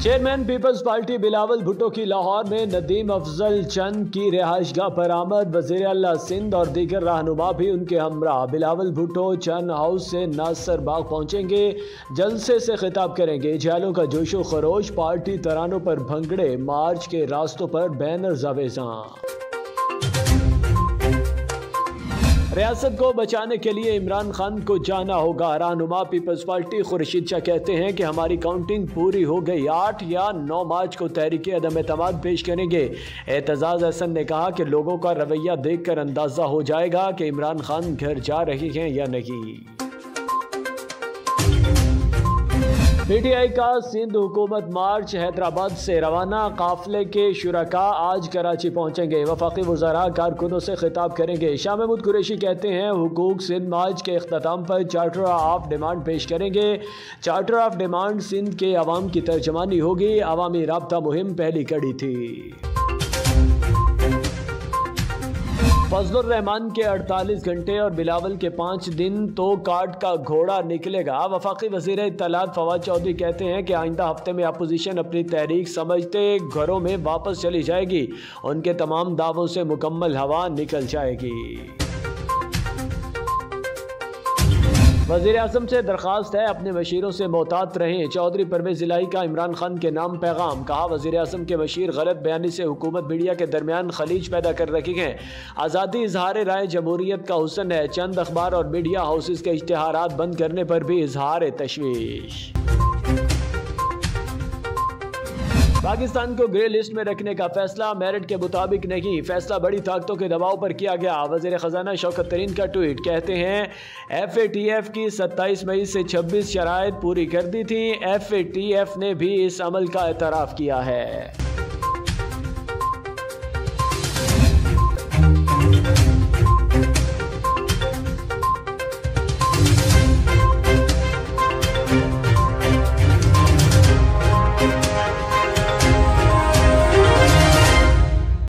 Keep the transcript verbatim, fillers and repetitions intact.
Chairman peoples party Bilawal Bhutto की लाहौर में नदीम अफजल चंद की रिहाइशगाह पर आमद। वज़ीर आला सिंध और दीगर रहनुमा भी उनके हमरा। बिलावल भुट्टो चंद हाउस से नासर बाग पहुंचेंगे, जलसे से खिताब करेंगे। जैलों का जोशो खरोश, पार्टी तरानों पर भंगड़े, मार्च के रास्तों पर बैनर जावेजा। रियासत को बचाने के लिए इमरान खान को जाना होगा। रहनुमा पीपल्स पार्टी खुर्शीद शाह कहते हैं कि हमारी काउंटिंग पूरी हो गई, आठ या नौ मार्च को तहरीक अदम एतमाद पेश करेंगे। एतजाज हसन ने कहा कि लोगों का रवैया देखकर अंदाजा हो जाएगा कि इमरान खान घर जा रहे हैं या नहीं। पीटीआई का सिंध हुकूमत मार्च हैदराबाद से रवाना। काफिले के शुरका आज कराची पहुंचेंगे, वफाकी वज़रा कारकुनों से खिताब करेंगे। शाह महमूद कुरैशी कहते हैं हुकूक सिंध मार्च के अख्ताम पर चार्टर ऑफ डिमांड पेश करेंगे। चार्टर ऑफ डिमांड सिंध के अवाम की तर्जमानी होगी। अवामी राब्ता मुहिम पहली कड़ी थी। फजलुर रहमान के अड़तालीस घंटे और बिलावल के पाँच दिन तो काट का घोड़ा निकलेगा। वफाकी वज़ीर इत्तलात फवाद चौधरी कहते हैं कि आइंदा हफ्ते में अपोजिशन अपनी तहरीक समझते घरों में वापस चली जाएगी। उनके तमाम दावों से मुकम्मल हवा निकल जाएगी। वज़ीर आज़म से दरख्वास्त है अपने मशीरों से मोहतात रहें। चौधरी परवेज़ इलाही का इमरान खान के नाम पैगाम। कहा वज़ीर आज़म के मशीर गलत बयानी से हुकूमत मीडिया के दरमियान खलीज पैदा कर रखी है। आज़ादी इजहार राय जमहूरियत का हुस्न है। चंद अखबार और मीडिया हाउसेस के इश्तिहारात बंद करने पर भी इजहार तशवीश। पाकिस्तान को ग्रे लिस्ट में रखने का फैसला मेरिट के मुताबिक नहीं, फैसला बड़ी ताकतों के दबाव पर किया गया। वज़ीर ख़जाना शौकत तरीन का ट्वीट। कहते हैं एफ ए टी एफ की सत्ताईस मई से छब्बीस शराइत पूरी कर दी थी। एफ ए टी एफ ने भी इस अमल का एतराफ़ किया है।